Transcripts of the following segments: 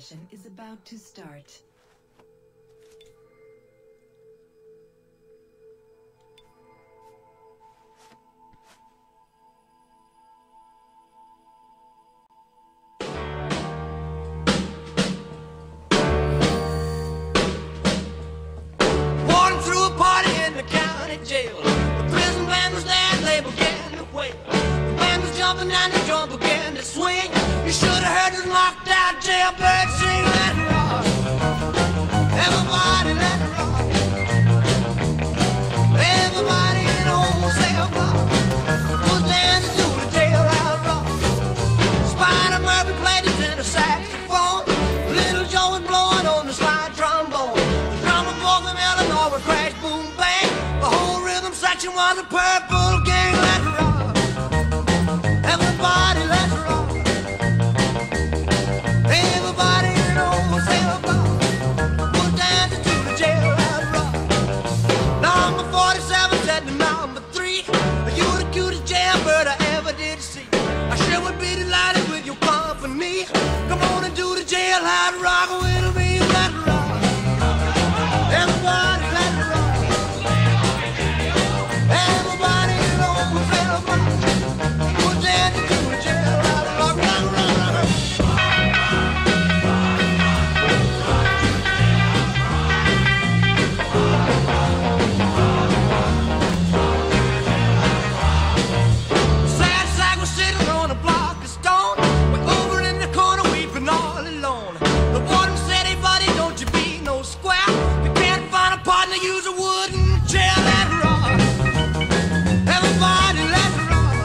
session is about to start. Walking through a party in the county jail. The prison band was there and they began to wail. The band was jumping and the drum began to swing. You should have heard this knocked out jailbird sing. Let it rock, everybody let it rock. Everybody in the whole cell block was dancing to the jailhouse rock. Spider Murphy played his tenor saxophone. Little Joe was blowing on the slide trombone. The drummer boy from Illinois would crash, boom, bang. The whole rhythm section was a purple gang. Let it rock, everybody let it rock. Everybody in the whole cell block was dancing to the jailhouse rock. Number 47 said to number 3, you the cutest jailbird I ever did see. I sure would be delighted with your company. Come on and do the jailhouse rock with me. Let it rock, everybody let it rock. Everybody in the whole cell block was dancing to the jailhouse rock. Rock, rock, rock, rock. Sad sack was sitting on a block of stone. We're over in the corner weeping all alone. The warden said, hey buddy, don't you be no square. You can't find a partner, use a wooden chair. Let it rock, everybody let it rock.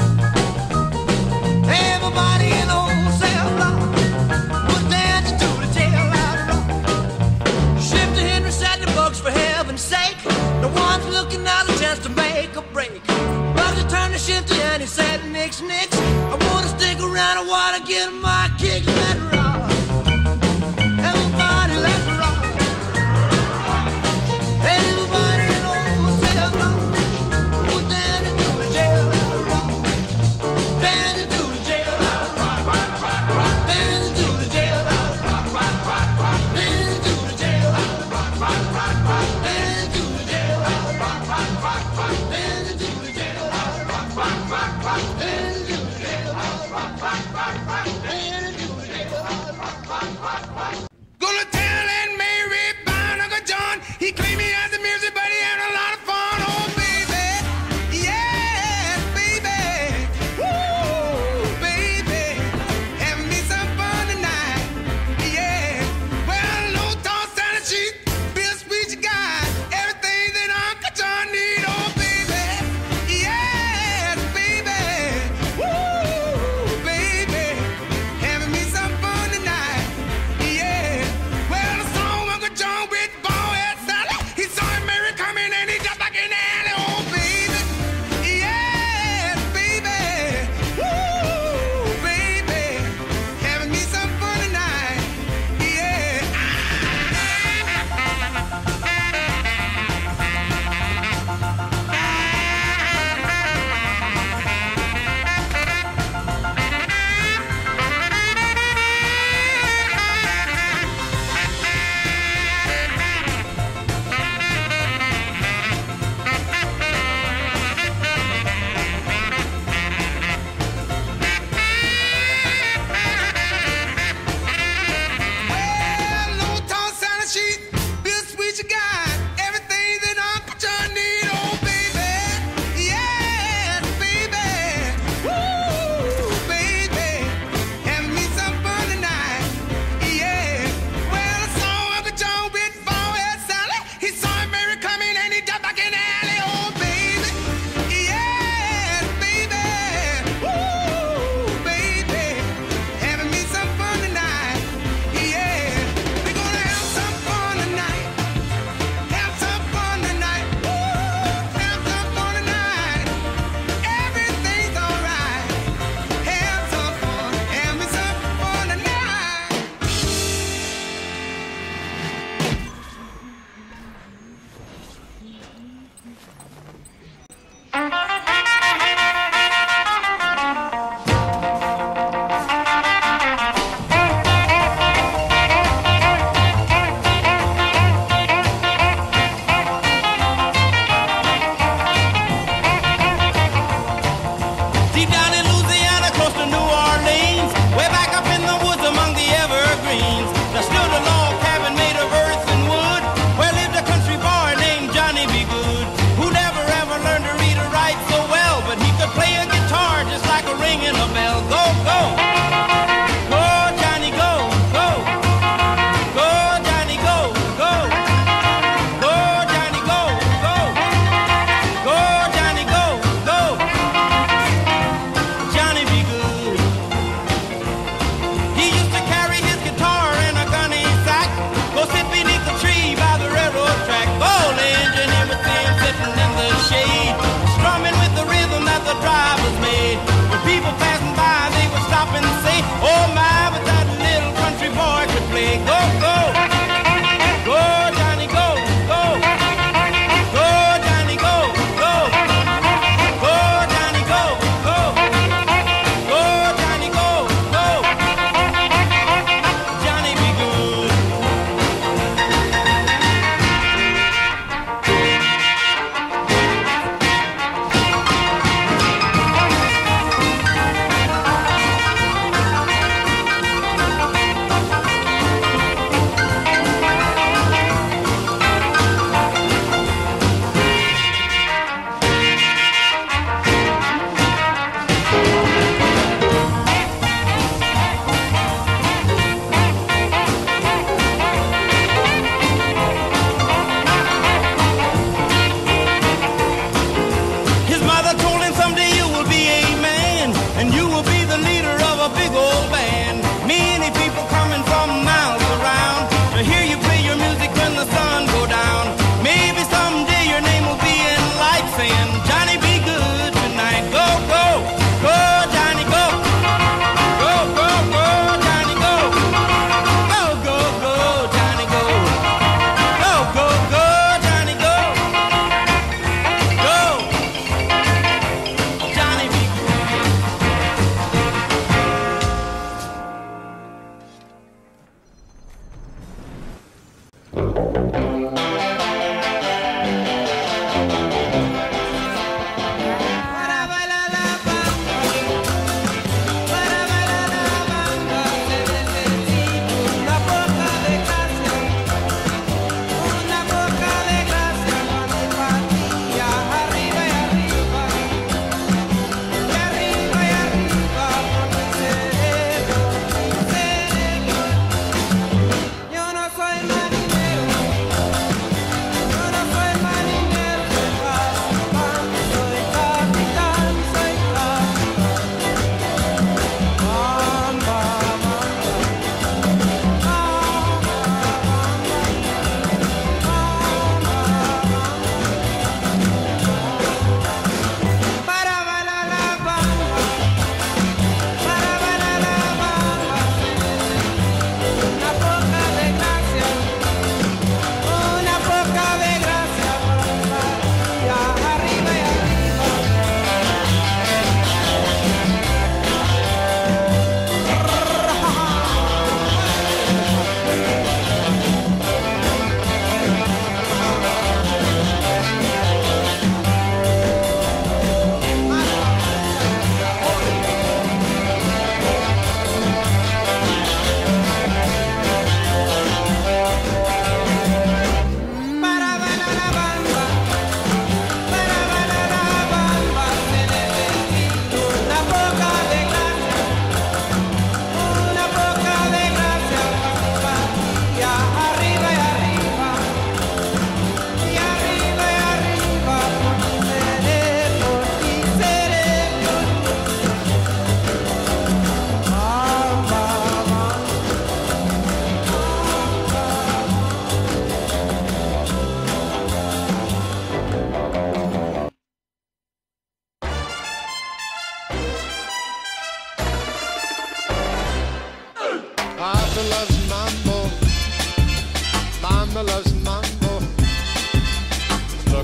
Everybody in the whole cell block was dancing to the jailhouse rock. Shifter Henry said the books for heaven's sake. No one's looking out a chance to make a break. Bugsy turned to Shifter and he said, nix, nix. I wanna stick around, I wanna get my kicks. Let it rock, everybody let it rock. Everybody in the whole cell block was dancing to the jailhouse rock. Dancing to the jailhouse rock. Dancing to the jailhouse rock. Dancing to the jailhouse rock. Dancing to the jailhouse rock. Dancing to the jailhouse rock.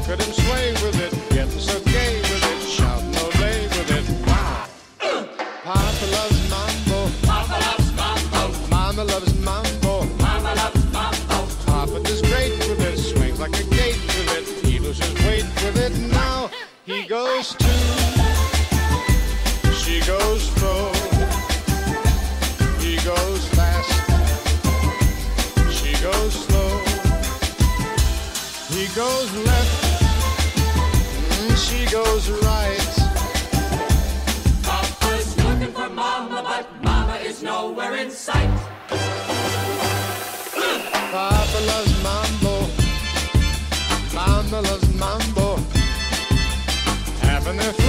Look at him sway with it, getting so gay with it, shouting olay with it. Wow! Papa loves mambo. Papa loves mambo. Mama loves mambo. Mama loves mambo. Papa does great with it, swings like a gate with it. He loses weight with it. Now he goes to, she goes slow. He goes fast, she goes slow. He goes left, she goes right. Papa's looking for Mama, but Mama is nowhere in sight. Papa loves mambo, Mama loves mambo, having their